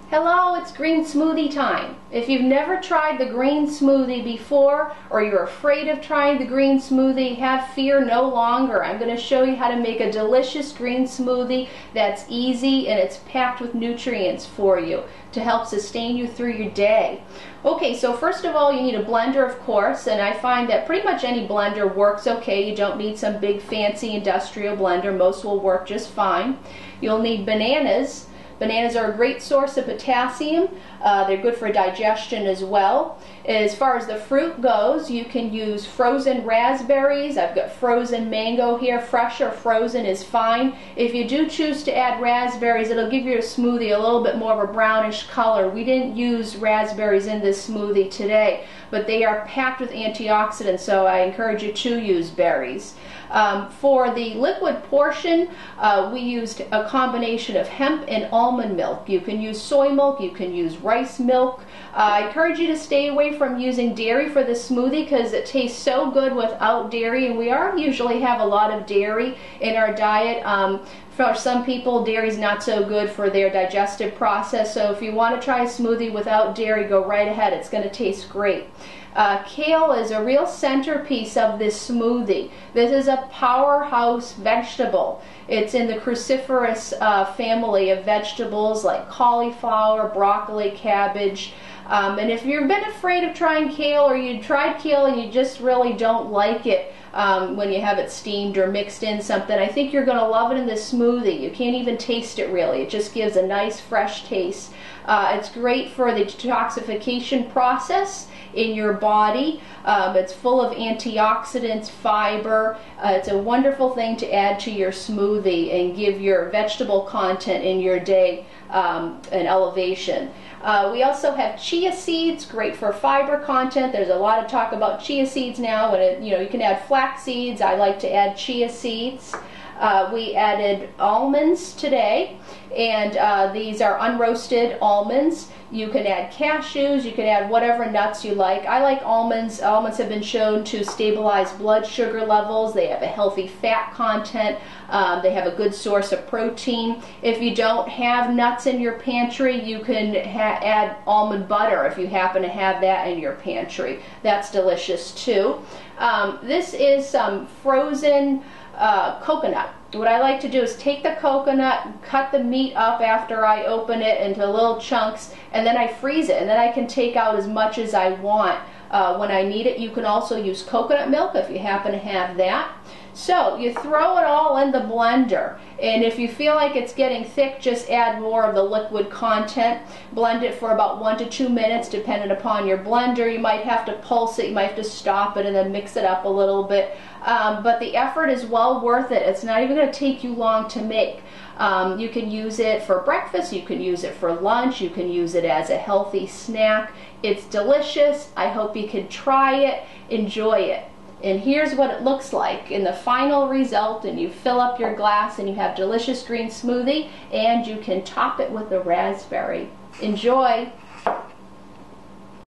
Hello, it's Green Smoothie time. If you've never tried the Green Smoothie before, or you're afraid of trying the Green Smoothie, have fear no longer. I'm going to show you how to make a delicious green smoothie that's easy and it's packed with nutrients for you to help sustain you through your day. Okay, so first of all, you need a blender, of course, and I find that pretty much any blender works okay. You don't need some big fancy industrial blender. Most will work just fine. You'll need bananas. Bananas are a great source of potassium. They're good for digestion as well. As far as the fruit goes, you can use frozen raspberries. I've got frozen mango here. Fresh or frozen is fine. If you do choose to add raspberries, it'll give your smoothie a little bit more of a brownish color. We didn't use raspberries in this smoothie today, but they are packed with antioxidants, so I encourage you to use berries. For the liquid portion, we used a combination of hemp and almond milk. You can use soy milk, you can use rice milk. I encourage you to stay away from using dairy for the smoothie because it tastes so good without dairy, and we usually have a lot of dairy in our diet. For some people, dairy is not so good for their digestive process, so if you want to try a smoothie without dairy, go right ahead. It's going to taste great. Kale is a real centerpiece of this smoothie. This is a powerhouse vegetable. It's in the cruciferous family of vegetables like cauliflower, broccoli, cabbage. And if you've been afraid of trying kale, or you tried kale and you just really don't like it when you have it steamed or mixed in something, I think you're going to love it in this smoothie. You can't even taste it really. It just gives a nice fresh taste. It's great for the detoxification process in your body. It's full of antioxidants, fiber. It's a wonderful thing to add to your smoothie and give your vegetable content in your day an elevation. We also have chia seeds, great for fiber content. There's a lot of talk about chia seeds now. When you can add flax seeds. I like to add chia seeds. We added almonds today, and these are unroasted almonds. You can add cashews, you can add whatever nuts you like. I like almonds. Almonds have been shown to stabilize blood sugar levels. They have a healthy fat content. They have a good source of protein. If you don't have nuts in your pantry, you can add almond butter if you happen to have that in your pantry. That's delicious too. This is some frozen coconut. What I like to do is take the coconut, cut the meat up after I open it into little chunks, and then I freeze it, and then I can take out as much as I want when I need it. You can also use coconut milk if you happen to have that. So you throw it all in the blender, and if you feel like it's getting thick, just add more of the liquid content. Blend it for about 1 to 2 minutes depending upon your blender. You might have to pulse it, you might have to stop it and then mix it up a little bit. But the effort is well worth it. It's not even going to take you long to make. You can use it for breakfast, you can use it for lunch, you can use it as a healthy snack. It's delicious. I hope you can try it, enjoy it. And here's what it looks like in the final result, and you fill up your glass and you have delicious green smoothie, and you can top it with a raspberry. Enjoy!